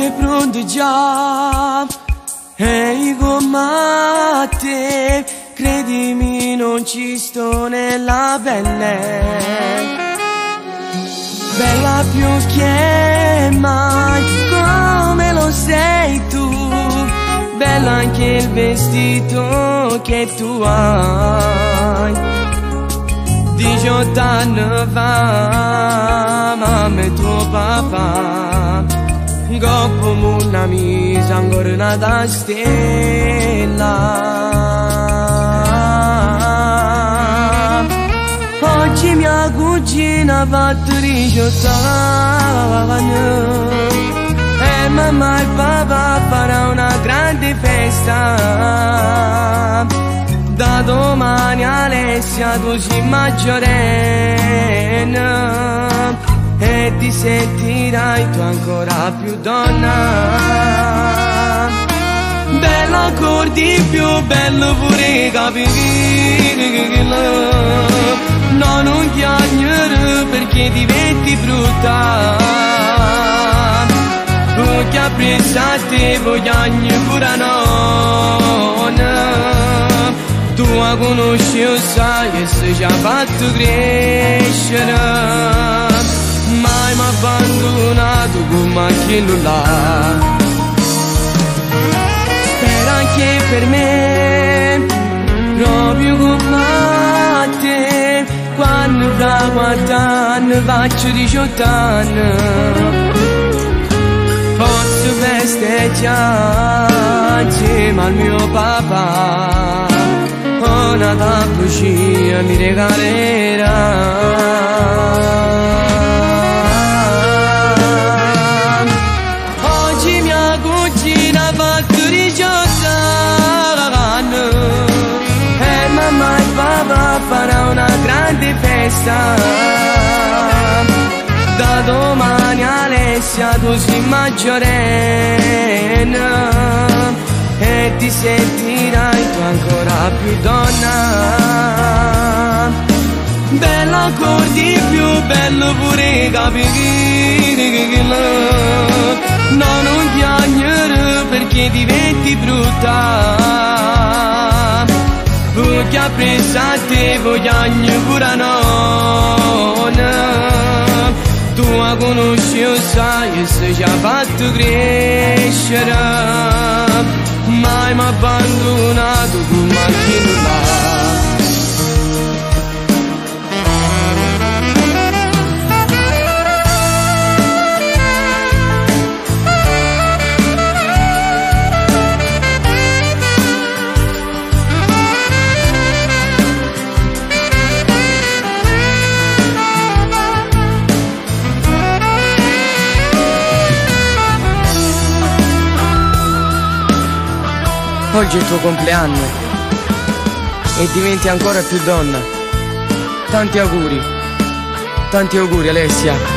è pronto già, e con te, credimi non ci sto nella pelle. Bella più che mai, come lo sei tu, bella anche il vestito che tu hai. 18 anni fa, mamma e tuo papà, coppo una misa ancora una stella. Oggi mia cugina ha fatto 18 anni e mamma e papà farà una grande festa. Da domani Alessia tu sei maggiorenne e ti sentirai tu ancora più donna. Bella ancora di più, bello pure capire. No, non piangere perché diventi brutta, perché appresso a te voglio pure nonna. Tu la conosci e sai che si ci ha fatto crescere, mai mi ha abbandonato come anche là. Spera anche per me, proprio come te, quando da 4 anni faccio 18 anni, posso festeggiare insieme al mio papà. Una tappuccia mi regalerà. Oggi mia cugina ha fatto 18 anni e mamma e papà farà una grande festa. Da domani Alessia tu sei maggiorenne e ti sentirai tu ancora più donna. Bella ancora di più, bello pure capire. No, non piangere perché diventi brutta, perché appresso a te voglio pure nonna. Tu la conosci e sai che si ci ha fatto crescere, mai mi ha abbandonato come anche là. Oggi è il tuo compleanno e diventi ancora più donna. Tanti auguri Alessia.